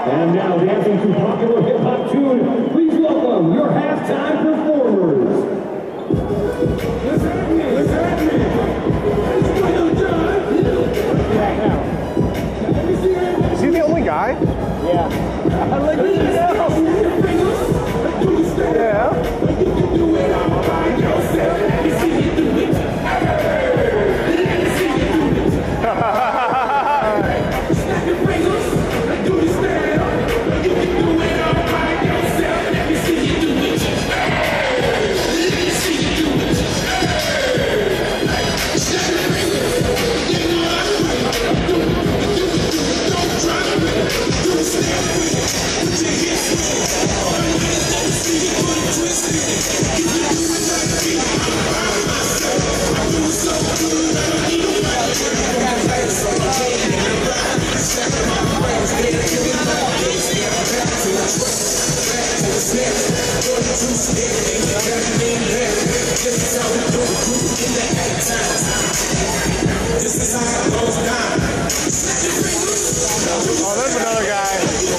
And now, dancing to popular hip-hop tune, please welcome your halftime performers. Listen at me, listen at me. Is he the only guy? Yeah. I like this now. Yeah. Oh, there's another guy.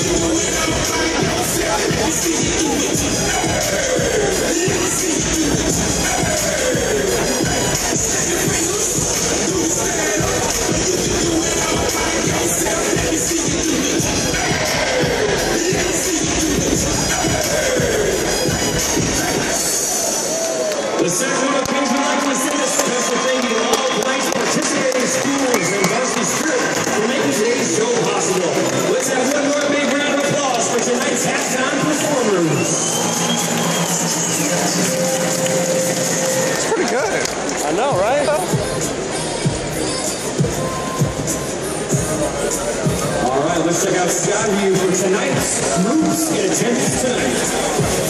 The Sacramento Kings would like to extend a special thank you to all Blank's participating schools and Varsity Spirit for making today's show possible. Let's have one more big round of applause for tonight's halftime performers. It's pretty good. I know, right? All right, let's check out Scott Hughes for tonight's groups in attendance tonight.